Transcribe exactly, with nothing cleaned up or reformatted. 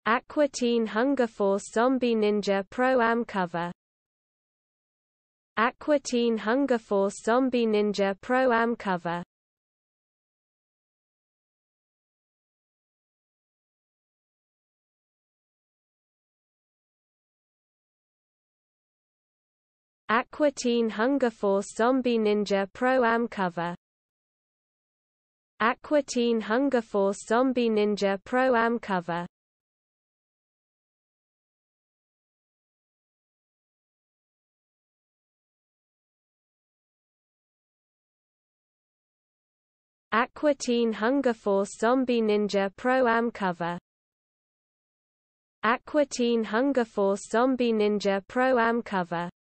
Aqua Teen Hunger Force Zombie Ninja Pro-Am cover. Aqua Teen Hunger Force Zombie Ninja Pro-Am cover. Aqua Teen Hunger Force Zombie Ninja Pro-Am cover. Aqua Teen Hunger Force Zombie Ninja Pro-Am cover. Aqua Teen Hunger Force Zombie Ninja Pro-Am cover. Aqua Teen Hunger Force Zombie Ninja Pro-Am cover.